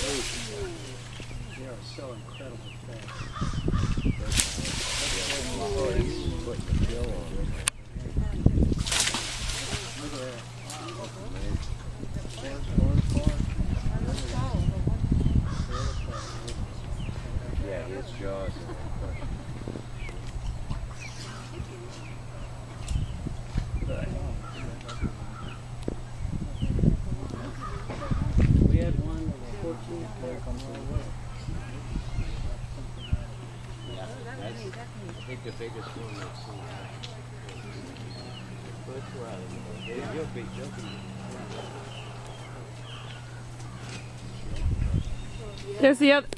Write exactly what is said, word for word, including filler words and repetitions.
They are so incredibly fast. Oh, he's putting the kill on him. Look at that. Yeah, his jaws are crushing. We had one fourteen player come all the way. Yeah, that's, I think the biggest one I've seen. First round. You'll be jumping. There's the other.